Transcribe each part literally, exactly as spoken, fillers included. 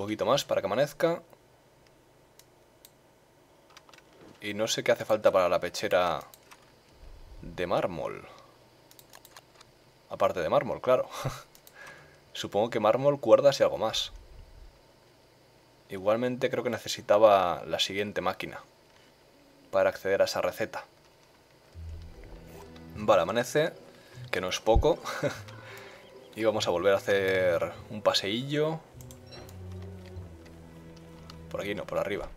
poquito más para que amanezca. Y no sé qué hace falta para la pechera de mármol. Aparte de mármol, claro. Supongo que mármol, cuerdas y algo más. Igualmente creo que necesitaba la siguiente máquina para acceder a esa receta. Vale, amanece, que no es poco. Y vamos a volver a hacer un paseillo. Por aquí no, por arriba.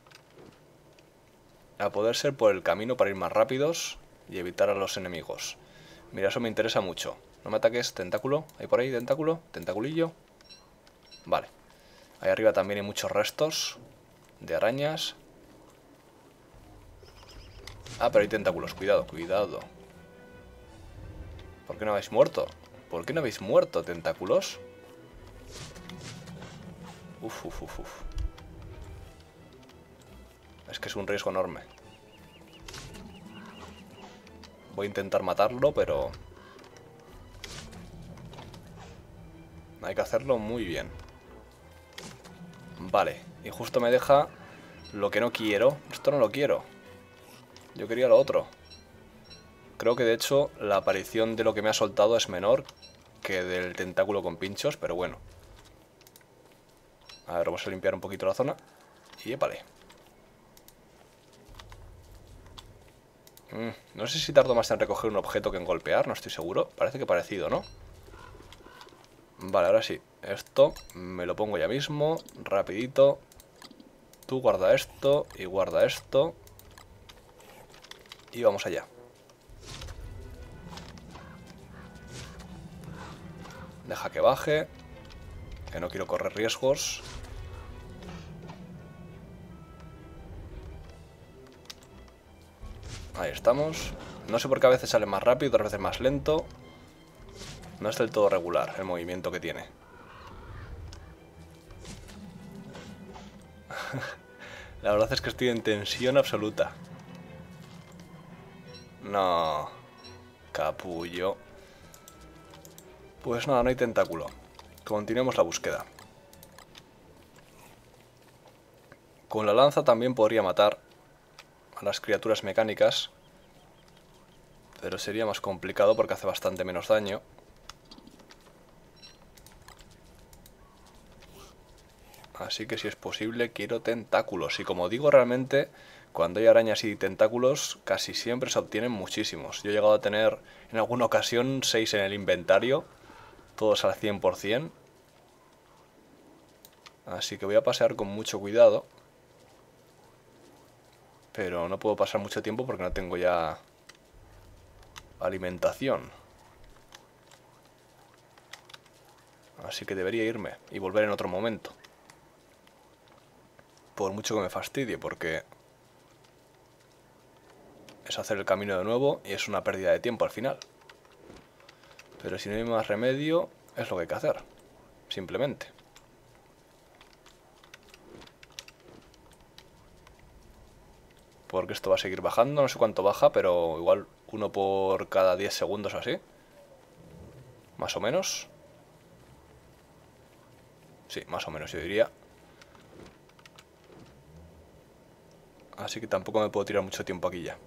A poder ser por el camino para ir más rápidos y evitar a los enemigos. Mira, eso me interesa mucho. No me ataques, tentáculo. ¿Hay por ahí tentáculo? ¿Tentaculillo? Vale. Ahí arriba también hay muchos restos de arañas. Ah, pero hay tentáculos. Cuidado, cuidado. ¿Por qué no habéis muerto? ¿Por qué no habéis muerto, tentáculos? Uf, uf, uf, uf. Es que es un riesgo enorme. Voy a intentar matarlo, pero... hay que hacerlo muy bien. Vale, y justo me deja lo que no quiero. Esto no lo quiero. Yo quería lo otro. Creo que de hecho la aparición de lo que me ha soltado es menor que del tentáculo con pinchos, pero bueno. A ver, vamos a limpiar un poquito la zona. Y épale. Mm, no sé si tardo más en recoger un objeto que en golpear, no estoy seguro. Parece que parecido, ¿no? Vale, ahora sí. Esto me lo pongo ya mismo, rapidito. Tú guarda esto y guarda esto. Y vamos allá. Deja que baje, que no quiero correr riesgos. Ahí estamos. No sé por qué a veces sale más rápido, otras veces más lento. No es del todo regular el movimiento que tiene. La verdad es que estoy en tensión absoluta. No, capullo. Pues nada, no hay tentáculo. Continuemos la búsqueda. Con la lanza también podría matar a las criaturas mecánicas, pero sería más complicado porque hace bastante menos daño. Así que si es posible quiero tentáculos. Y como digo, realmente cuando hay arañas y tentáculos casi siempre se obtienen muchísimos. Yo he llegado a tener en alguna ocasión seis en el inventario, todos al cien por cien. Así que voy a pasear con mucho cuidado. Pero no puedo pasar mucho tiempo porque no tengo ya alimentación. Así que debería irme y volver en otro momento. Por mucho que me fastidie, porque es hacer el camino de nuevo y es una pérdida de tiempo al final. Pero si no hay más remedio, es lo que hay que hacer. Simplemente. Porque esto va a seguir bajando, no sé cuánto baja, pero igual uno por cada diez segundos así. Más o menos. Sí, más o menos yo diría. Así que tampoco me puedo tirar mucho tiempo aquí ya.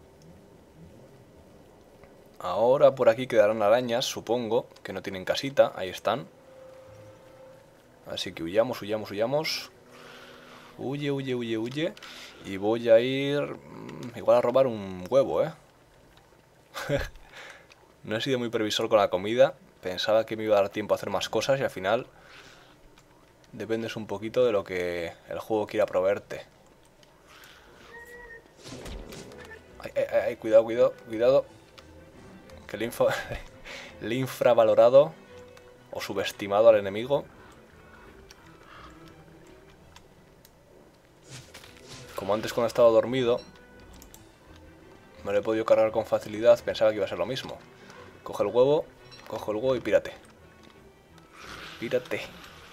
Ahora por aquí quedarán arañas, supongo, que no tienen casita, ahí están. Así que huyamos, huyamos, huyamos. Huye, huye, huye, huye. Y voy a ir... igual a robar un huevo, ¿eh? No he sido muy previsor con la comida. Pensaba que me iba a dar tiempo a hacer más cosas y al final... dependes un poquito de lo que el juego quiera proveerte. Ay, ay, ay, cuidado, cuidado, cuidado. Que el, info... el infravalorado o subestimado al enemigo. Como antes cuando estaba dormido me lo he podido cargar con facilidad, pensaba que iba a ser lo mismo. Coge el huevo, coge el huevo y pírate. Pírate.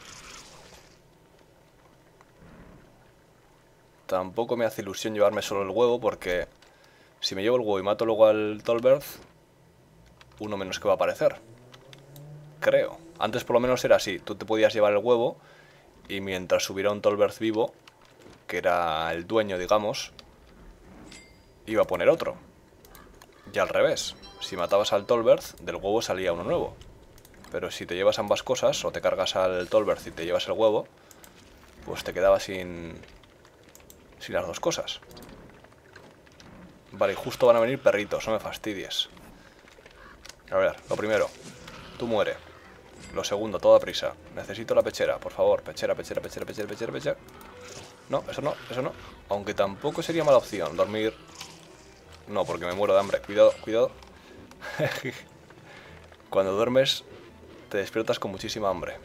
Tampoco me hace ilusión llevarme solo el huevo porque si me llevo el huevo y mato luego al Tolberth, uno menos que va a aparecer. Creo. Antes por lo menos era así. Tú te podías llevar el huevo Y mientras hubiera un Tolbert vivo, que era el dueño, digamos, iba a poner otro. Y al revés, si matabas al Tolbert, del huevo salía uno nuevo. Pero si te llevas ambas cosas, o te cargas al Tolbert y te llevas el huevo, pues te quedabas sin, sin las dos cosas. Vale, y justo van a venir perritos, no me fastidies. A ver, lo primero, tú muere. Lo segundo, toda prisa. Necesito la pechera, por favor. Pechera, pechera, pechera, pechera, pechera, pechera. No, eso no, eso no. Aunque tampoco sería mala opción dormir. No, porque me muero de hambre. Cuidado, cuidado. Cuando duermes, te despiertas con muchísima hambre.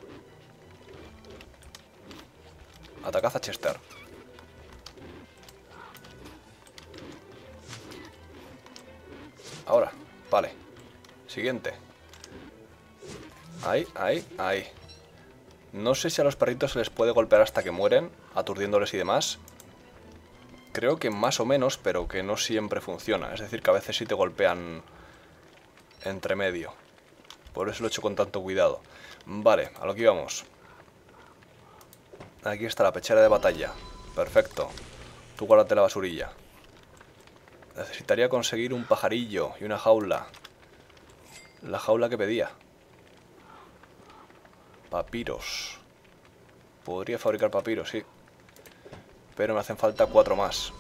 Atacad a Chester. Ahora, vale. Siguiente. Ahí, ahí, ahí. No sé si a los perritos se les puede golpear hasta que mueren, aturdiéndoles y demás. Creo que más o menos, pero que no siempre funciona. Es decir, que a veces sí te golpean entre medio. Por eso lo he hecho con tanto cuidado. Vale, a lo que íbamos. Aquí está la pechera de batalla. Perfecto. Tú guárdate la basurilla. Necesitaría conseguir un pajarillo y una jaula. La jaula que pedía. Papiros. Podría fabricar papiros, sí. Pero me hacen falta cuatro más.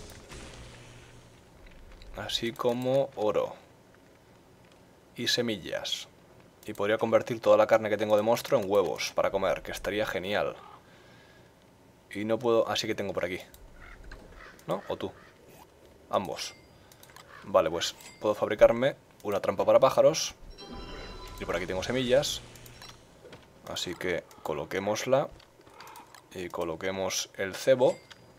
Así como oro. Y semillas. Y podría convertir toda la carne que tengo de monstruo en huevos para comer, que estaría genial. Y no puedo... Así que tengo por aquí. ¿No? ¿O tú? Ambos. Vale, pues puedo fabricarme una trampa para pájaros. Y por aquí tengo semillas. Así que coloquémosla. Y coloquemos el cebo.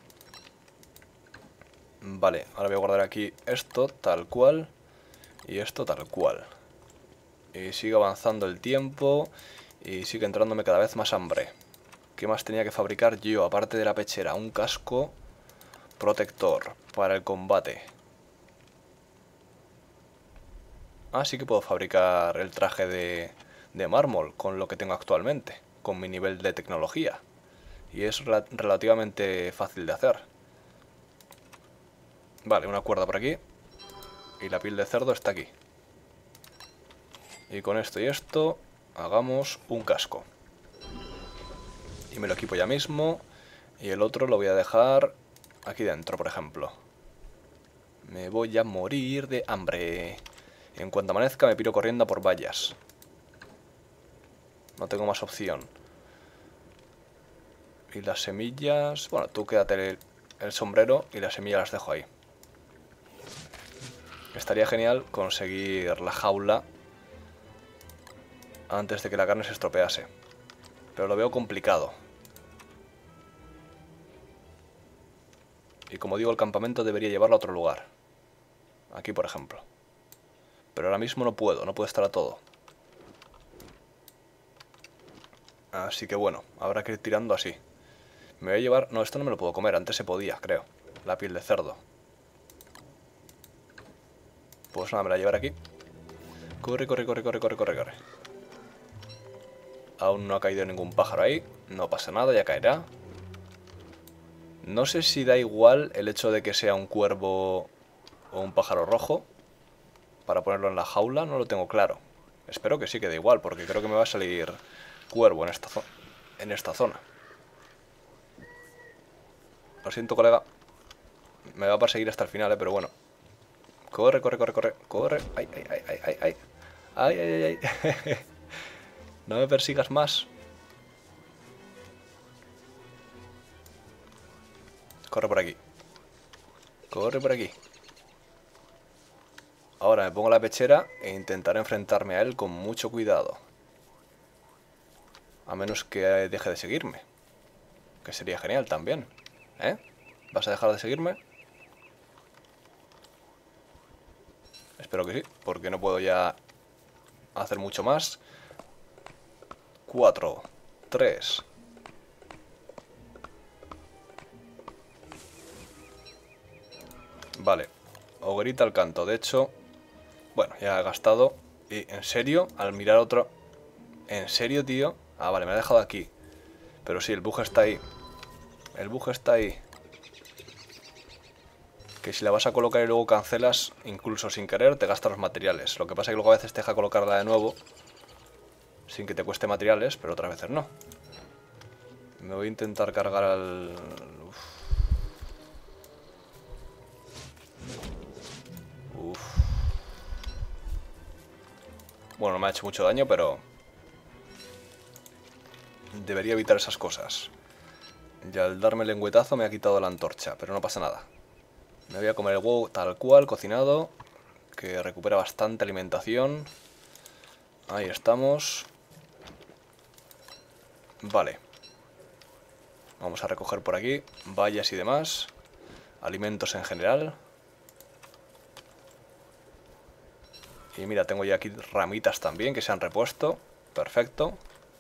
Vale, ahora voy a guardar aquí esto tal cual. Y esto tal cual. Y sigue avanzando el tiempo. Y sigue entrándome cada vez más hambre. ¿Qué más tenía que fabricar yo? Aparte de la pechera, un casco protector para el combate. Ah, sí que puedo fabricar el traje de, de mármol con lo que tengo actualmente, con mi nivel de tecnología. Y es rel- relativamente fácil de hacer. Vale, una cuerda por aquí. Y la piel de cerdo está aquí. Y con esto y esto, hagamos un casco. Y me lo equipo ya mismo. Y el otro lo voy a dejar aquí dentro, por ejemplo. Me voy a morir de hambre. En cuanto amanezca me piro corriendo a por vallas. No tengo más opción. Y las semillas... Bueno, tú quédate el, el sombrero y las semillas las dejo ahí. Estaría genial conseguir la jaula antes de que la carne se estropease. Pero lo veo complicado. Y como digo, el campamento debería llevarlo a otro lugar. Aquí, por ejemplo. Pero ahora mismo no puedo, no puedo estar a todo. Así que bueno, habrá que ir tirando así. Me voy a llevar... No, esto no me lo puedo comer, antes se podía, creo. La piel de cerdo. Pues nada, me la llevaré aquí. Corre, corre, corre, corre, corre, corre, corre. Aún no ha caído ningún pájaro ahí. No pasa nada, ya caerá. No sé si da igual el hecho de que sea un cuervo o un pájaro rojo para ponerlo en la jaula, no lo tengo claro. Espero que sí que da igual, porque creo que me va a salir cuervo en esta, zo- en esta zona. Lo siento, colega. Me va a perseguir hasta el final, eh, pero bueno. Corre, corre, corre, corre, corre. Ay, ay, ay, ay, ay, ay. Ay, ay, ay, ay. No me persigas más. Corre por aquí. Corre por aquí. Ahora me pongo la pechera e intentaré enfrentarme a él con mucho cuidado. A menos que deje de seguirme. Que sería genial también. ¿Eh? ¿Vas a dejar de seguirme? Espero que sí, porque no puedo ya hacer mucho más. Cuatro. Tres. Vale. Hoguerita al canto. De hecho... Bueno, ya he gastado. Y en serio, al mirar otro... ¿En serio, tío? Ah, vale, me ha dejado aquí. Pero sí, el bug está ahí. El bug está ahí. Que si la vas a colocar y luego cancelas, incluso sin querer, te gasta los materiales. Lo que pasa es que luego a veces te deja colocarla de nuevo sin que te cueste materiales, pero otras veces no. Me voy a intentar cargar al... Uf. Uf. Bueno, no me ha hecho mucho daño, pero... debería evitar esas cosas. Y al darme el lengüetazo me ha quitado la antorcha, pero no pasa nada. Me voy a comer el huevo tal cual, cocinado, que recupera bastante alimentación. Ahí estamos. Vale. Vamos a recoger por aquí bayas y demás. Alimentos en general. Y mira, tengo ya aquí ramitas también que se han repuesto. Perfecto.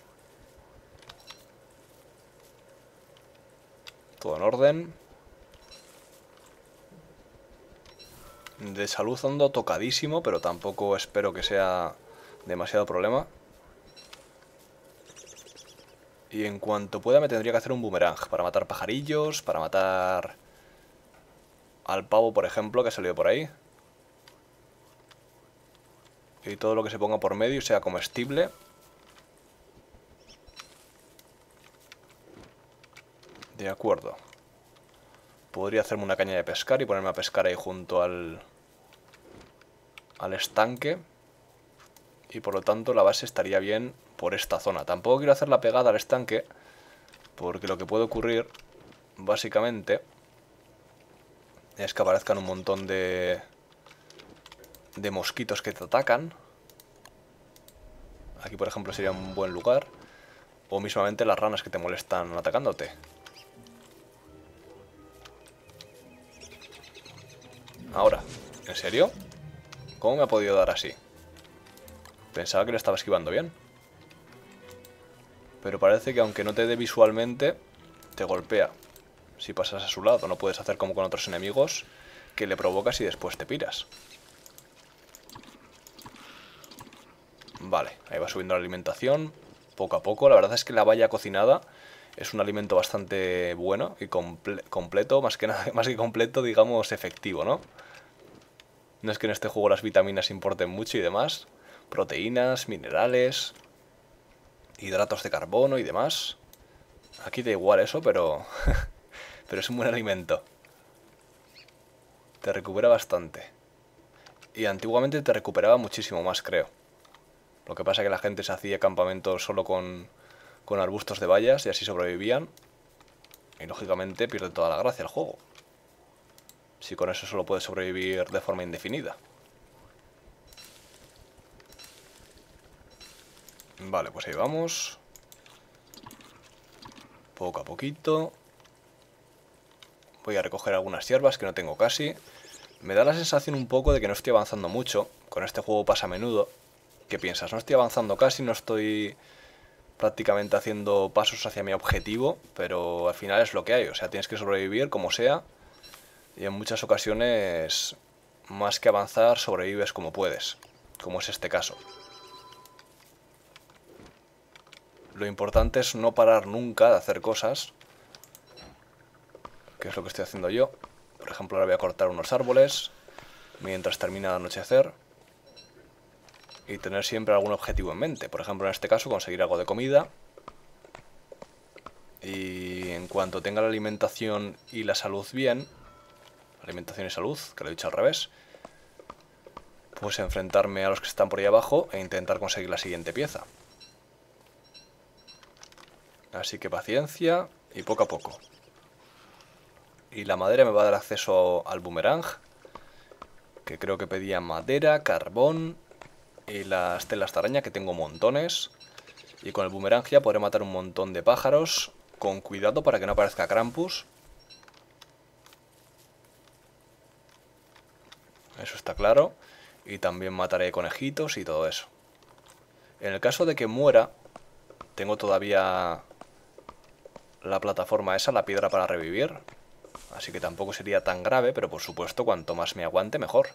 Todo en orden. De salud ando tocadísimo, pero tampoco espero que sea demasiado problema. Y en cuanto pueda me tendría que hacer un boomerang para matar pajarillos, para matar al pavo, por ejemplo, que ha salido por ahí. Y todo lo que se ponga por medio sea comestible. De acuerdo. Podría hacerme una caña de pescar y ponerme a pescar ahí junto al, al estanque. Y por lo tanto la base estaría bien por esta zona. Tampoco quiero hacerla pegada al estanque, porque lo que puede ocurrir, básicamente, es que aparezcan un montón de, de mosquitos que te atacan. Aquí, por ejemplo, sería un buen lugar. O mismamente las ranas que te molestan atacándote. Ahora, ¿en serio? ¿Cómo me ha podido dar así? Pensaba que le estaba esquivando bien. Pero parece que aunque no te dé visualmente, te golpea. Si pasas a su lado, no puedes hacer como con otros enemigos, que le provocas y después te piras. Vale, ahí va subiendo la alimentación, poco a poco. La verdad es que la valla cocinada es un alimento bastante bueno y comple completo, más que nada, más que completo, digamos, efectivo, ¿no? No es que en este juego las vitaminas importen mucho y demás. Proteínas, minerales, hidratos de carbono y demás. Aquí da igual eso, pero... pero es un buen alimento. Te recupera bastante. Y antiguamente te recuperaba muchísimo más, creo. Lo que pasa es que la gente se hacía campamentos solo con, con arbustos de bayas y así sobrevivían. Y lógicamente pierde toda la gracia el juego. Si con eso solo puedes sobrevivir de forma indefinida. Vale, pues ahí vamos. Poco a poquito. Voy a recoger algunas hierbas que no tengo casi. Me da la sensación un poco de que no estoy avanzando mucho. Con este juego pasa a menudo. ¿Qué piensas? No estoy avanzando casi, no estoy prácticamente haciendo pasos hacia mi objetivo, pero al final es lo que hay. O sea, tienes que sobrevivir como sea. Y en muchas ocasiones, más que avanzar, sobrevives como puedes. Como es este caso. Lo importante es no parar nunca de hacer cosas, que es lo que estoy haciendo yo. Por ejemplo, ahora voy a cortar unos árboles mientras termina de anochecer. Y tener siempre algún objetivo en mente. Por ejemplo, en este caso, conseguir algo de comida. Y en cuanto tenga la alimentación y la salud bien, alimentación y salud, que lo he dicho al revés, pues enfrentarme a los que están por ahí abajo e intentar conseguir la siguiente pieza. Así que paciencia y poco a poco. Y la madera me va a dar acceso al boomerang, que creo que pedía madera, carbón y las telas de araña, que tengo montones. Y con el boomerang ya podré matar un montón de pájaros, con cuidado para que no aparezca Krampus. Eso está claro. Y también mataré conejitos y todo eso. En el caso de que muera, tengo todavía la plataforma esa, la piedra para revivir. Así que tampoco sería tan grave, pero por supuesto cuanto más me aguante mejor.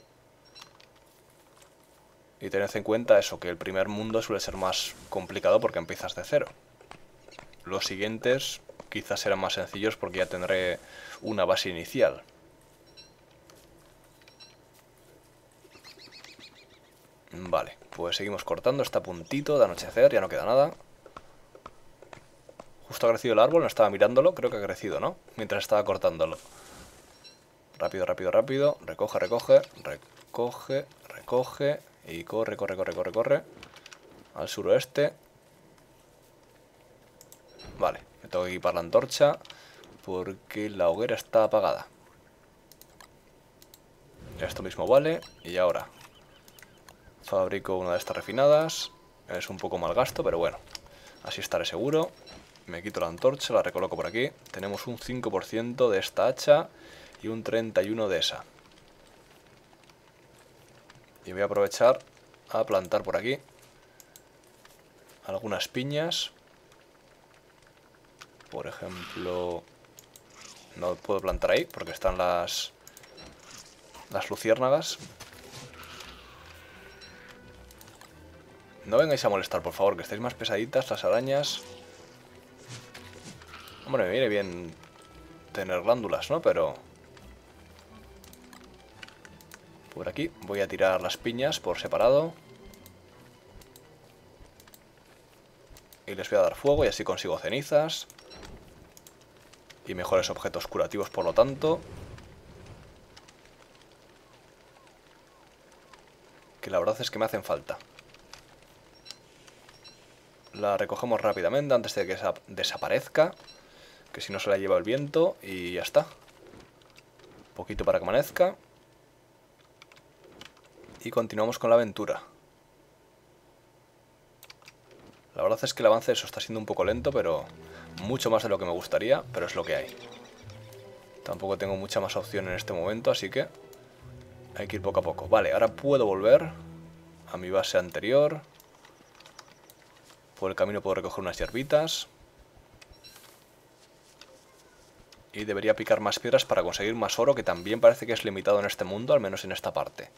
Y tened en cuenta eso, que el primer mundo suele ser más complicado porque empiezas de cero. los siguientes quizás serán más sencillos porque ya tendré una base inicial. Vale, pues seguimos cortando, está a puntito de anochecer, ya no queda nada. Justo ha crecido el árbol, no estaba mirándolo, creo que ha crecido, ¿no? Mientras estaba cortándolo. Rápido, rápido, rápido, recoge, recoge, recoge, recoge y corre, corre, corre, corre, corre. Al suroeste. Vale, me tengo que equipar la antorcha porque la hoguera está apagada. Esto mismo vale, y ahora fabrico una de estas refinadas. Es un poco mal gasto, pero bueno, así estaré seguro. Me quito la antorcha, la recoloco por aquí. Tenemos un cinco por ciento de esta hacha y un treinta y uno por ciento de esa. Y voy a aprovechar a plantar por aquí algunas piñas. Por ejemplo, no puedo plantar ahí porque están las, las luciérnagas. No vengáis a molestar, por favor, que estáis más pesaditas las arañas. Hombre, me viene bien tener glándulas, ¿no? Pero por aquí voy a tirar las piñas por separado. Y les voy a dar fuego y así consigo cenizas. Y mejores objetos curativos, por lo tanto. Que la verdad es que me hacen falta. La recogemos rápidamente antes de que desaparezca. Que si no se la lleva el viento y ya está. Poquito para que amanezca. Y continuamos con la aventura. La verdad es que el avance de eso está siendo un poco lento, pero mucho más de lo que me gustaría, pero es lo que hay. Tampoco tengo mucha más opción en este momento, así que hay que ir poco a poco. Vale, ahora puedo volver a mi base anterior. Por el camino puedo recoger unas hierbitas. Y debería picar más piedras para conseguir más oro, que también parece que es limitado en este mundo, al menos en esta parte.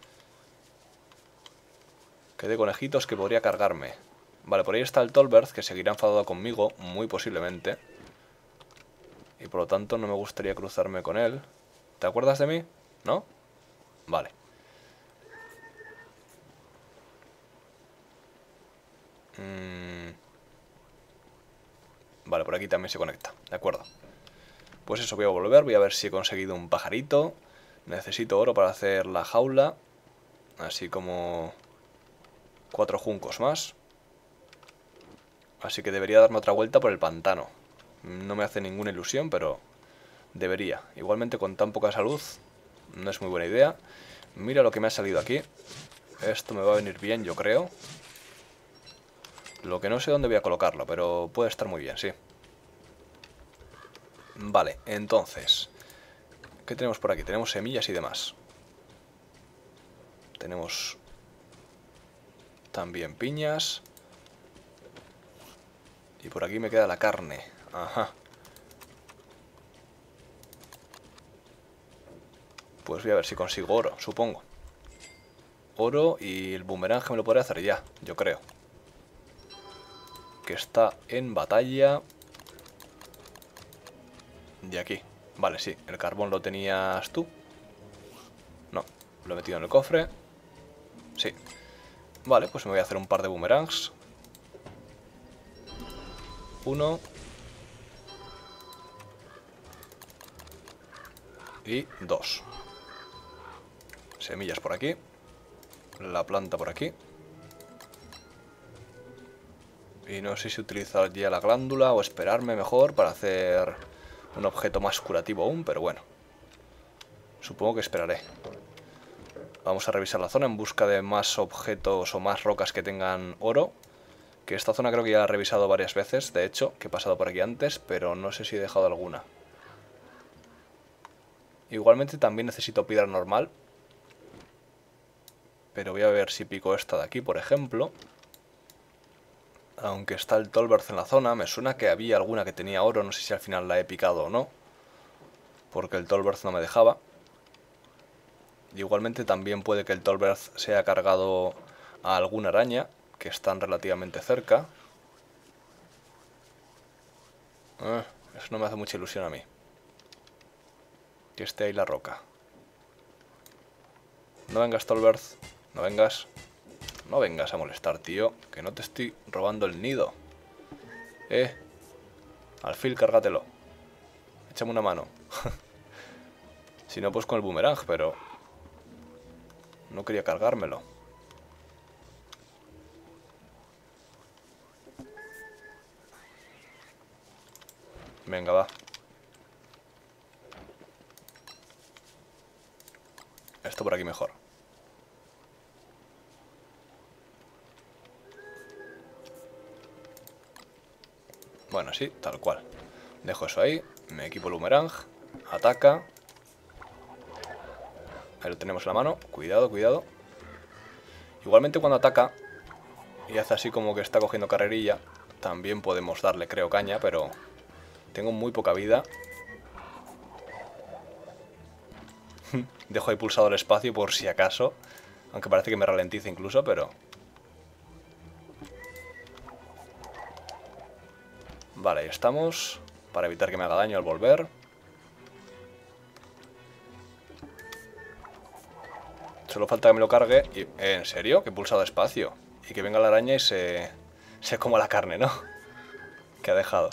Que de conejitos que podría cargarme. Vale, por ahí está el Tolberth, que seguirá enfadado conmigo, muy posiblemente. Y por lo tanto no me gustaría cruzarme con él. ¿Te acuerdas de mí? ¿No? Vale. Mm. Vale, por aquí también se conecta, de acuerdo. Pues eso, voy a volver, voy a ver si he conseguido un pajarito. Necesito oro para hacer la jaula. Así como cuatro juncos más. Así que debería darme otra vuelta por el pantano. No me hace ninguna ilusión, pero debería. Igualmente con tan poca salud no es muy buena idea. Mira lo que me ha salido aquí. Esto me va a venir bien, yo creo. Lo que no sé dónde voy a colocarlo, pero puede estar muy bien, sí. Vale, entonces, ¿qué tenemos por aquí? Tenemos semillas y demás. Tenemos también piñas. Y por aquí me queda la carne. Ajá. Pues voy a ver si consigo oro, supongo. Oro y el boomerang me lo podré hacer ya, yo creo. Que está en batalla. De aquí. Vale, sí. El carbón lo tenías tú. No, lo he metido en el cofre. Sí. Vale, pues me voy a hacer un par de boomerangs. Uno. Y dos. Semillas por aquí. La planta por aquí. Y no sé si utilizar ya la glándula o esperarme mejor para hacer un objeto más curativo aún, pero bueno. Supongo que esperaré. Vamos a revisar la zona en busca de más objetos o más rocas que tengan oro. Que esta zona creo que ya la he revisado varias veces, de hecho, que he pasado por aquí antes, pero no sé si he dejado alguna. Igualmente también necesito piedra normal. Pero voy a ver si pico esta de aquí, por ejemplo. Aunque está el Tolberth en la zona, me suena que había alguna que tenía oro, no sé si al final la he picado o no. Porque el Tolberth no me dejaba. Igualmente también puede que el Tolberth se haya cargado a alguna araña, que están relativamente cerca. Eh, eso no me hace mucha ilusión a mí. Que esté ahí la roca. No vengas, Tolbert. No vengas. No vengas a molestar, tío. Que no te estoy robando el nido. Eh. Alfil, cárgatelo. Échame una mano. Si no, pues con el boomerang, pero... no quería cargármelo. Venga, va. Esto por aquí mejor. Bueno, sí, tal cual. Dejo eso ahí. Me equipo el boomerang. Ataca. Ahí lo tenemos en la mano. Cuidado, cuidado. Igualmente cuando ataca y hace así como que está cogiendo carrerilla, también podemos darle, creo, caña, pero tengo muy poca vida. Dejo ahí pulsado el espacio por si acaso, aunque parece que me ralentiza incluso, pero... Vale, ahí estamos, para evitar que me haga daño al volver. Solo falta que me lo cargue y... ¿Eh, ¿En serio? Que he pulsado espacio. Y que venga la araña y se... se coma la carne, ¿no? Que ha dejado.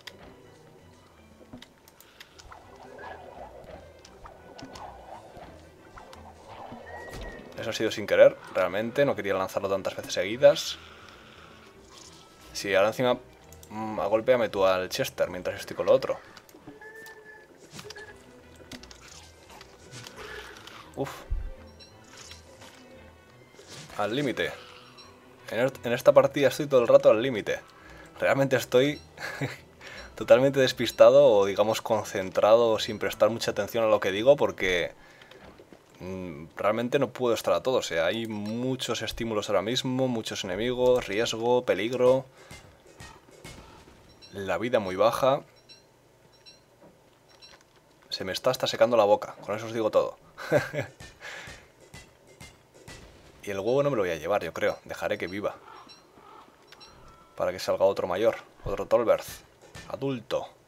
Eso ha sido sin querer, realmente. No quería lanzarlo tantas veces seguidas. Sí, ahora encima... Mmm, golpéame tú al Chester mientras estoy con lo otro. Uf. Al límite. En, en esta partida estoy todo el rato al límite. Realmente estoy totalmente despistado o digamos concentrado sin prestar mucha atención a lo que digo porque mmm, realmente no puedo estar a todo. O sea, hay muchos estímulos ahora mismo, muchos enemigos, riesgo, peligro. La vida muy baja. Se me está hasta secando la boca, con eso os digo todo. Y el huevo no me lo voy a llevar, yo creo. Dejaré que viva. Para que salga otro mayor. Otro Tolbert. Adulto.